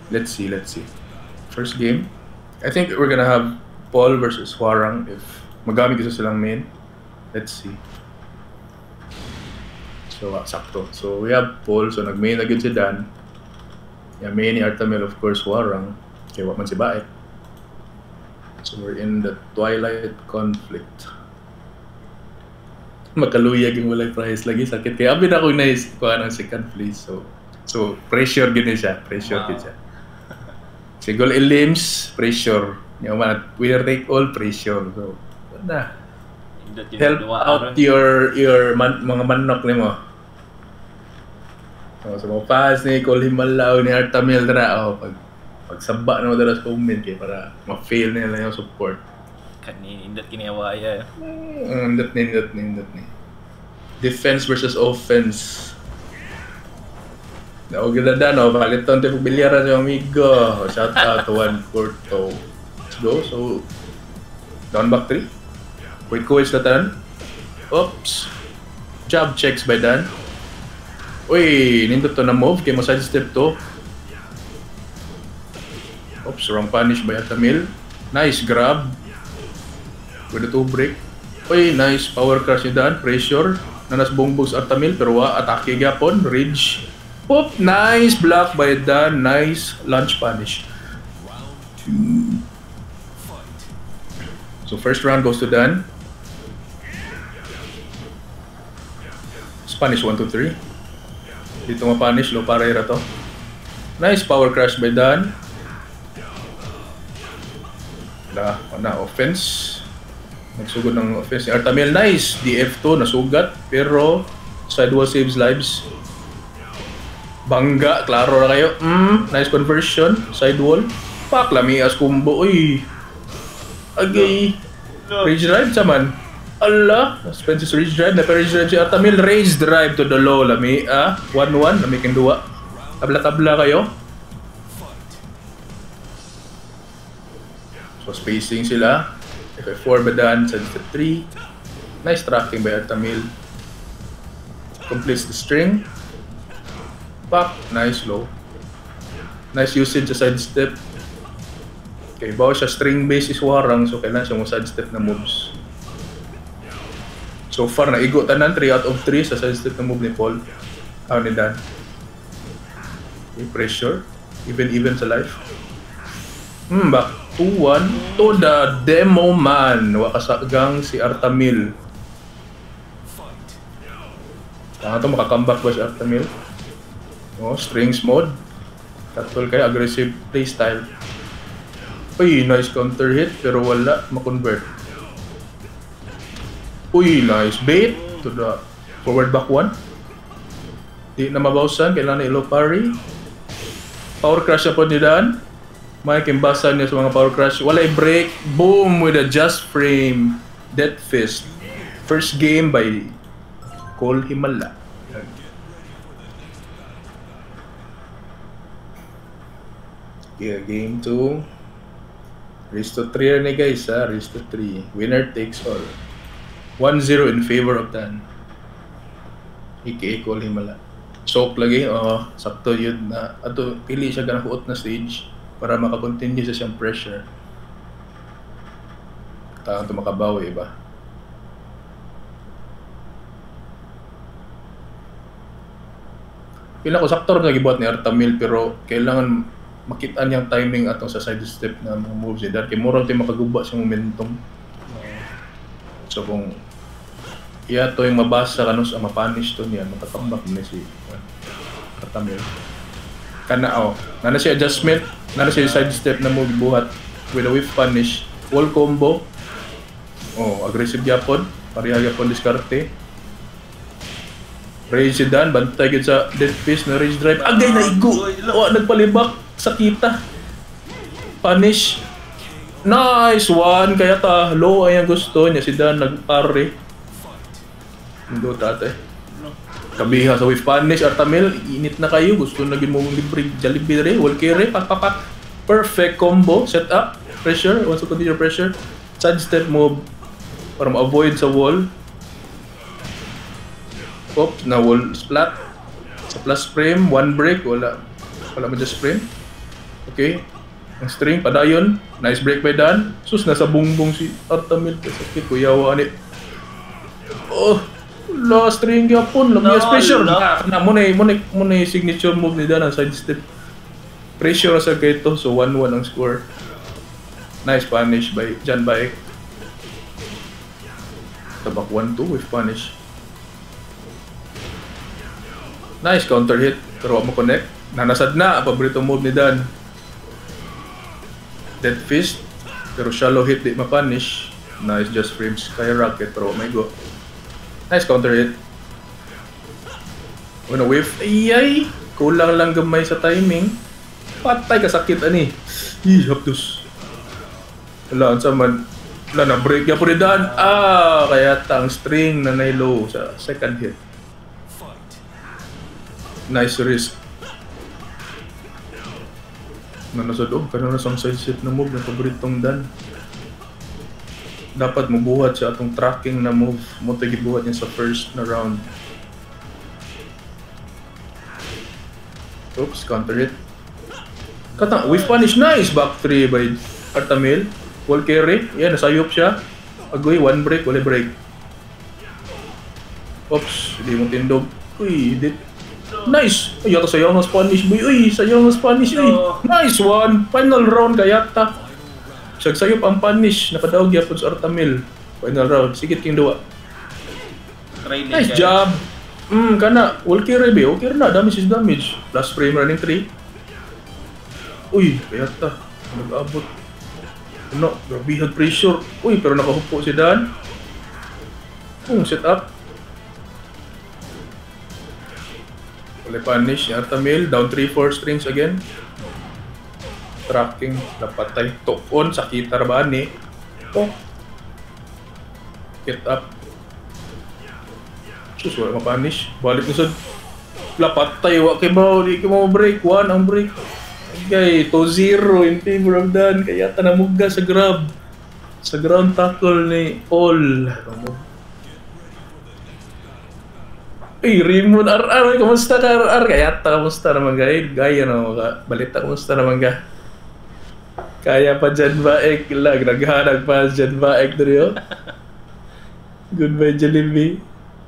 Let's see, let's see. First game. I think we're gonna have Paul versus Hwarang if magamit isa silang main. Let's see. So, sakto. So, we have Paul. So, nag-main na good si Dan. Yeah, main ni Artamil, of course, Hwarang. Kaya wak man si Bae. So, we're in the Twilight Conflict. Makaluyag yung walay price lagi. Sakit. Kaya abin ako na-isip ko ng second place. So pressure gini siya. Pressure gini siya. Si Gol Elims, pressure. Yung mga winner take all, pressure. So, na. Help out your mga manok ni mo. So, sa mga fans ni Cole Himalaw, ni Artamil na, pagsaba na mo dala sa comment kaya para ma-fail nila yung support. Indot kinawaya. Indot ni. Defense versus offense. Naugilada no, paliton tayo pagbilyaran sa amigo. Shout out to Juan Porto. Let's go. So, down back 3. Wait ko na tan. Oops. Jab checks by Dan. Uy, nindot to na move. Kaya mo side step to. Oops, wrong punish by Artamil. Nice grab. With the 2 break. Uy, nice power crush ni Dan. Pressure. Nanas bongbong sa Artamil. Pero atake gapon. Ridge. Pop, nice block by Dan. Nice launch punish. So first round goes to Dan. Spanish 1, 2, 3. Dito ma-punish. Low Parera to. Nice power crush by Dan. Na offense. Nagsugod ng offense ni Artamil. Nice! DF2, nasugat. Pero sidewall saves lives. Bangga, klaro na kayo. Nice conversion. Sidewall. Pak, lamias combo. Uy! Agay. Rage drive saman. Allah! Spencer's rage drive. Napa-rage drive si Artamil. Rage drive to the low. Lami, 1-1. Lami kang 2. Tabla-tabla kayo. So, spacing sila. FF4 ba Dan? Side step 3. Nice tracking by Artamil. Completes the string. Pak. Nice low. Nice usage sa side step. Okay, bawa siya string base is Hwarang. So, kailangan siya mo side step na moves. So far, naigo tanan. 3 out of 3 sa side step na move ni Paul. Ni Dan. Okay, pressure. Even sa life. Back 2-1 to the demo man. Wakasagang si Artamil. Ito makakomeback ba si Artamil? Strings mode. Katol kayo, aggressive playstyle. Uy, nice counter hit pero wala makonvert. Uy, nice bait to the forward back 1. Di na mabawsan, kailangan na ilo parry. Power crush na po ni Dan. May kimbasan niya sa mga power crush. Walay break. Boom! With a just frame. Death Fist. First game by Cole Himala. Yeah, game 2. Race to 3 na guys ha. Race to 3. Winner takes all. 1-0 in favor of Dan. AKA Cole Himala. Soak lagi. Sakto yun na. Ato, pili siya ganakuot na stage. Para makakontinue sa siyang pressure. Takang ito makabawi ba? Pila ko saktor na gibuhat ni Artamil pero kailangan makita niyang timing atong sa side step na mga moves niya. Dahil murang tayo makaguba sa momentum. So kung iya to yung mabasa kanus ang mapanish to niya, makatambak na si Artamil. Kana nana siya adjustment, nana siya side step na move buhat with a whip punish, wall combo. Aggressive yapon, pareha yapon diskarte. Rage Dan, bantay gud sa death fist na rage drive. Agay na igo. Nagpalibak sa kita. Punish. Nice one kaya ta low ay ang gusto niya si Dan nagparry. Indo tate. Kabiha sa with punish, Artamil, init na kayo. Gusto na mo libre, Jollibee, wall carry, pak. Perfect combo, set up, pressure, once to continue pressure. Side step move para ma-avoid sa wall. Oops, na wall splat. Sa plus frame, one break, wala mo just frame. Okay. Ang string, padayon. Nice break by Dan. Sus, nasa bungbong si Artamil. Sakit, kuyawa ni. Oh, la string yapon. Lamias pressure. Muna yung signature move ni Dan ang side step. Pressure sa kaito. So 1-1 ang score. Nice punish by Jan Baek. Tabak 1-2 with punish. Nice counter hit. Pero wag mo connect. Nanasad na. Paborito move ni Dan. Dead fist. Pero shallow hit di ma-punish. Nice just frames kaya rocket. Pero oh my god. Nice counter hit. Una whiff. Ayay! Kulang lang gamay sa timing. Patay kasakit ani. Ih, hapdos. Wala, ang saman. Wala na, break niya po ni Dan. Kaya ang string na nailo sa second hit. Nice risk. Nanasad, kanina sa side set na move na paboritong Dan. Dapat mabuhat siya atong tracking na move. Mo tayo gibuhat niya sa first na round. Oops, counter hit. Katang, with punish, nice! Back 3 by Artamil. Wall carry, yan, nasayop siya. Agoy, one break, wala break. Oops, hindi mo tindog. Uy, nice! Ay, yata sayang ng Spanish, boy. Uy, sayang ng Spanish, uy. Nice one! Final round kayata. Sagsayop ang punish. Nakadaog yapon sa Artamil. Final round. Sigit king duwa. Nice job! Kana. Wall carry, be. Okay na. Damage is damage. Last frame running 3. Uy, kayata. Nag-abot. Ano? Grabihan pressure. Uy, pero nakahupo si Dan. Set up. Wala punish. Artamil. Down 3-4 strings again. Tracking. Napatay. Top on. Sakita rabaan eh. Get up. Sus, wala mapunish. Balik na sa lapatay. Wala kayo ba? Hindi kayo break. 1 ang break. Okay, 2-0 in favor of Dan. Kaya tanamugga sa grab. Sa ground tackle ni All. Raymond RR. Kamusta ka RR? Kaya kamusta naman ka? Gaya naman ka. Balita, kamusta naman ka? Kaya pa Jan Baek. Naghanag pa Jan Baek doon. Goodbye Jollibee.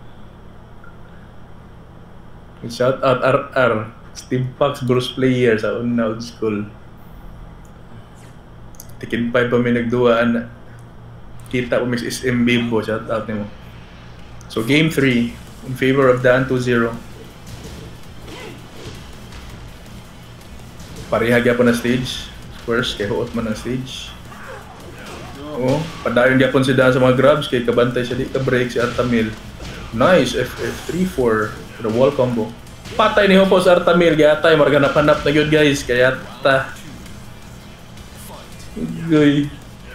Shout out RR. Steam Fox Bruce player sa Unaud School. Tikin 5 pa may nagduaan. Kita po Miss SM Bimbo. Shout out nimo. So game 3 in favor of Dan 2-0. Parehagya po na stage. First, kay huot man ang stage. Padayon gyapon si Dan sa mga grabs kay kabantay siya di ka break si Artamil. Nice FF 3-4 the wall combo. Patay ni Hopo sa Artamil, kaya tayo marganap-hanap na yun guys, kaya ta. Goy.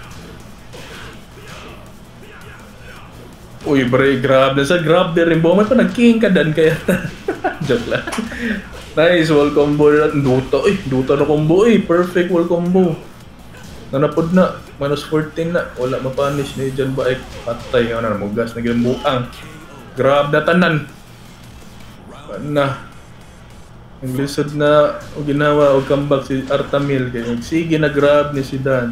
Uy, break, grab. Nasa grab din rin. May pa nag-king ka dan, kaya ta. Joke lang. Nice, wall combo. Duta, duta na combo. Perfect wall combo. Nanapod na. -14 na. Wala mapunish ni Jan Baek. Patay. Mugas na ginambuang. Grab na tanan. Na. Ang lisod na o ginawa o comeback si Artamil kaya sige na grab ni si Dan.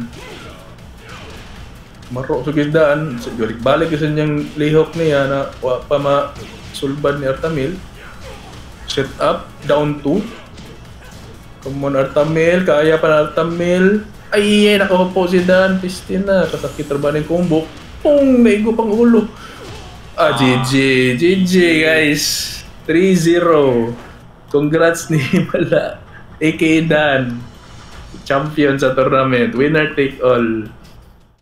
Maro sa Dan, balik kasi niyang lihok niya na wa pa masulbad ni Artamil. Set up, down 2. Come on Artamil, kaya pa na Artamil. Ay, nakahupo si Dan, pistin na, kasakit ba ng combo. Naigo pang ulo. GG guys. 3-0. Congrats ni Mala, aka Dan. Champion sa tournament. Winner take all.